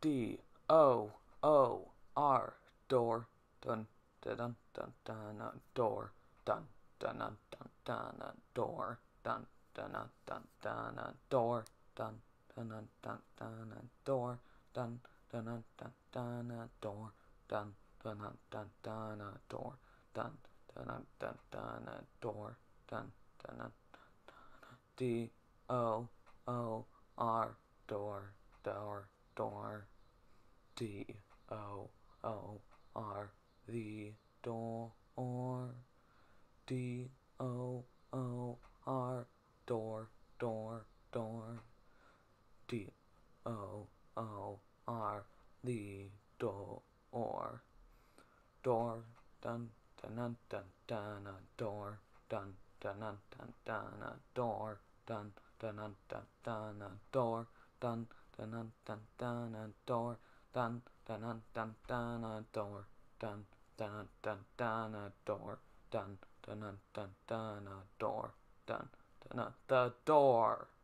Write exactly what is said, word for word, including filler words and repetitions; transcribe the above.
D O O R door dun dun dun dun dun door dun dun dun dun dun door dun dun dun dun dun door dun dun dun dun dun door dun dun dun dun dun door dun dun dun dun dun door dun dun dun dun dun door dun dun dun D O O R door door door D O O R the door D O O R door door door D O O R the door door dun dun dun dun dun door dun dun dun dun dun door dun dun dun dun dun door dun dun dun dun dun door dun dun dun dun dun door dun dun dun dun dun door dun dun dun dun dun door dun dun the door.